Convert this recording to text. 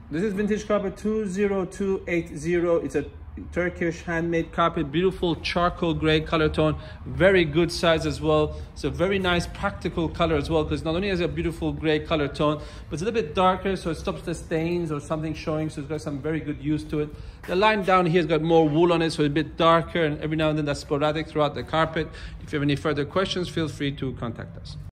This is vintage carpet 20280. It's a Turkish handmade carpet, beautiful charcoal gray color tone, very good size as well. It's a very nice practical color as well, because not only has a beautiful gray color tone, but it's a little bit darker, so it stops the stains or something showing, so it's got some very good use to it. The line down here has got more wool on it, so it's a bit darker, and every now and then that's sporadic throughout the carpet. If you have any further questions, feel free to contact us.